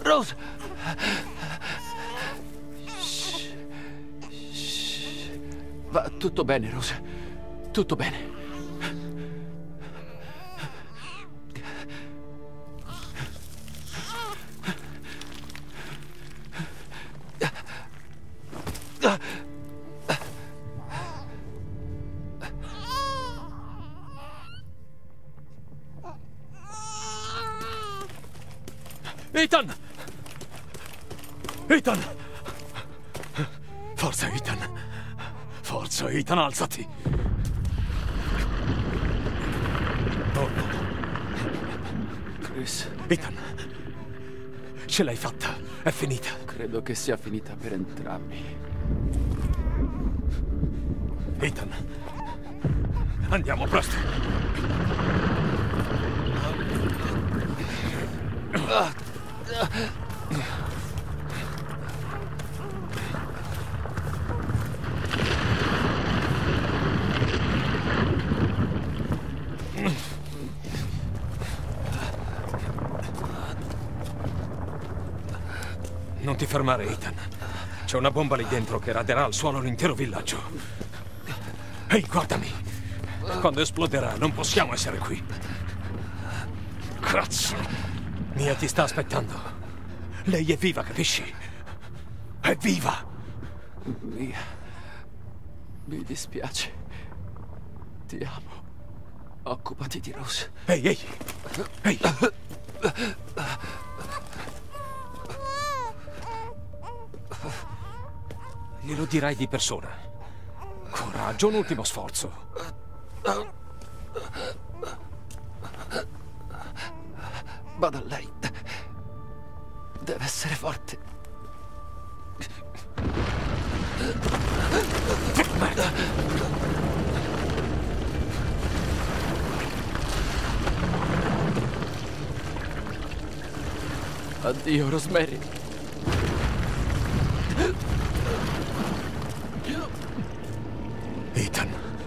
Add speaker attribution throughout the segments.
Speaker 1: Rose! Va tutto bene, Rose. Tutto bene.
Speaker 2: Ethan! Ethan! Forza, Ethan! Forza, Ethan, alzati! Oh no.
Speaker 1: Chris,
Speaker 2: Ethan, ce l'hai fatta. È finita.
Speaker 1: credo che sia finita per entrambi.
Speaker 2: Ethan, andiamo presto. Non ti fermare, Ethan. C'è una bomba lì dentro che raderà al suolo l'intero villaggio. Ehi, guardami. Quando esploderà non possiamo essere qui. Cazzo. Mia ti sta aspettando. Lei è viva, capisci? È viva!
Speaker 1: Mia, mi dispiace. Ti amo. Occupati di Rose.
Speaker 2: Ehi, ehi! Ehi! Glielo dirai di persona. Coraggio, un ultimo sforzo.
Speaker 1: Vada a lei. Deve essere forte. Addio, Rosemary.
Speaker 2: Ethan.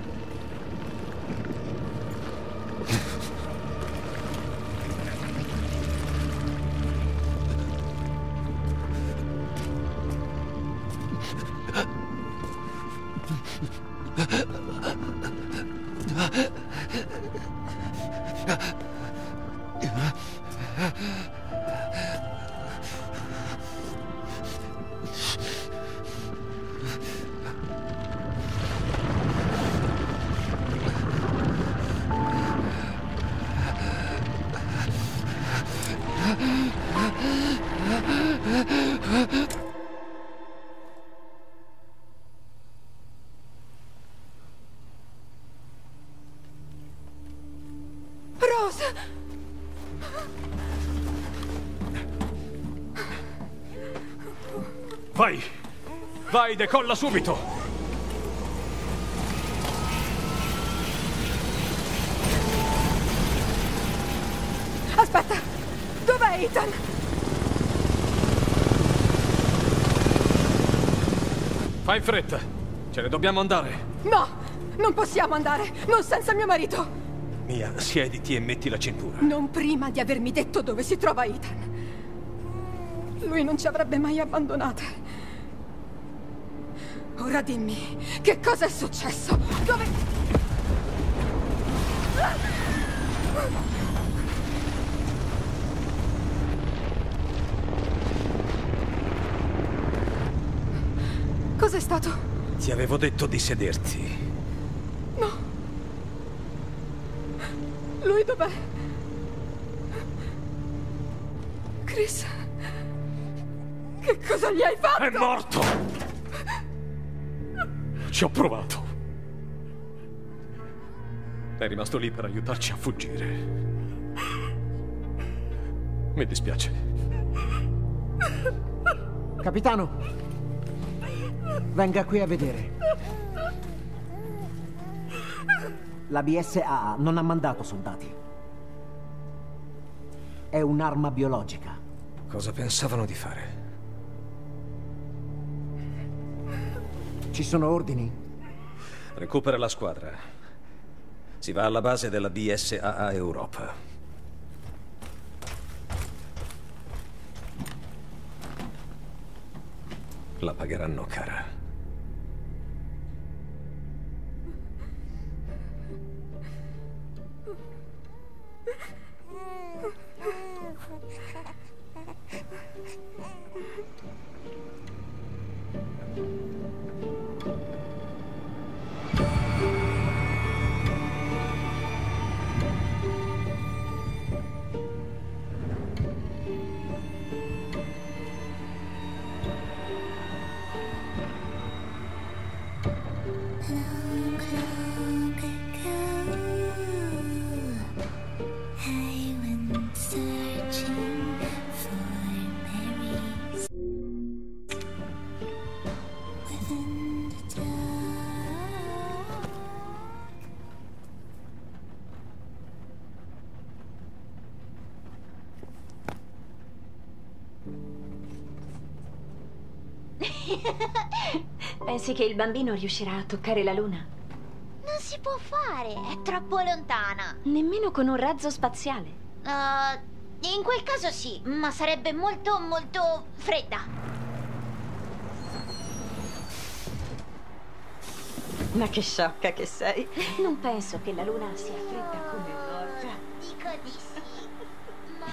Speaker 3: Rose!
Speaker 2: Vai! Vai, decolla subito!
Speaker 3: Aspetta! Dov'è Ethan?
Speaker 2: Fai in fretta! Ce ne dobbiamo andare!
Speaker 3: No! Non possiamo andare! Non senza mio marito!
Speaker 2: Mia, siediti e metti la cintura.
Speaker 3: Non prima di avermi detto dove si trova Ethan. Lui non ci avrebbe mai abbandonate. Ora dimmi, che cosa è successo? Dove... Cos'è stato?
Speaker 2: Ti avevo detto di sederti.
Speaker 3: No. Lui dov'è? Chris? Che cosa gli hai fatto?
Speaker 2: È morto! Ci ho provato. È rimasto lì per aiutarci a fuggire. Mi dispiace.
Speaker 4: Capitano, venga qui a vedere. La BSAA non ha mandato soldati. È un'arma biologica.
Speaker 2: Cosa pensavano di fare?
Speaker 4: Ci sono ordini?
Speaker 2: Recupera la squadra. Si va alla base della BSAA Europa. La pagheranno cara.
Speaker 5: Pensi che il bambino riuscirà a toccare la Luna?
Speaker 6: Non si può fare, è troppo lontana.
Speaker 5: Nemmeno con un razzo spaziale.
Speaker 6: In quel caso sì, ma sarebbe molto, molto fredda.
Speaker 5: Ma che sciocca che sei. Non penso che la Luna sia fredda come l'orca.
Speaker 6: Dico di sì, ma...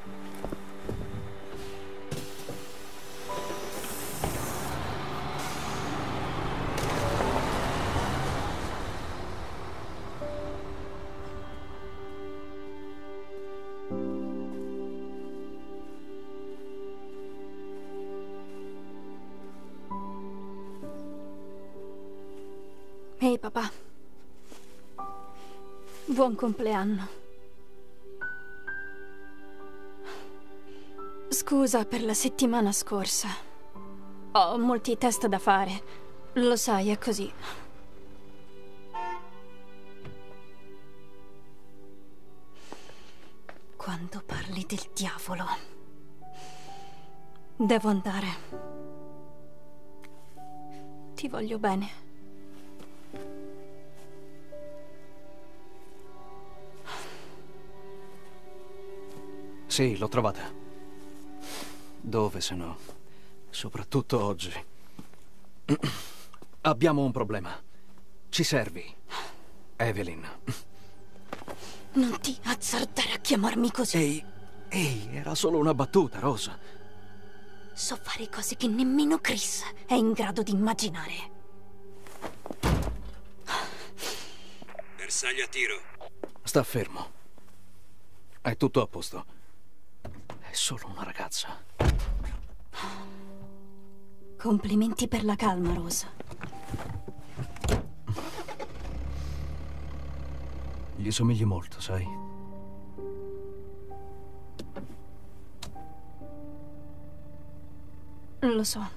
Speaker 3: Ehi, papà. Buon compleanno. Scusa per la settimana scorsa. Ho molti test da fare. Lo sai, è così. Quando parli del diavolo, devo andare. Ti voglio bene.
Speaker 1: Sì, l'ho trovata. Dove se no? Soprattutto oggi. Abbiamo un problema. Ci servi, Evelyn.
Speaker 3: Non ti azzardare a chiamarmi così.
Speaker 1: Ehi, era solo una battuta, Rosa.
Speaker 3: So fare cose che nemmeno Chris è in grado di immaginare.
Speaker 7: Bersaglio a tiro.
Speaker 1: Sta fermo. È tutto a posto. È solo una ragazza.
Speaker 3: Complimenti per la calma, Rosa.
Speaker 1: Gli somigli molto, sai?
Speaker 3: Lo so.